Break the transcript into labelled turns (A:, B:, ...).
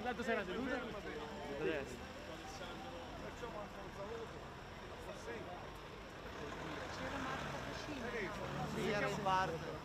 A: Quell'altro si era seduto? Da destra.
B: Perciò manca un saluto.
C: C'era Marco vicino.
D: Sì, era in parte.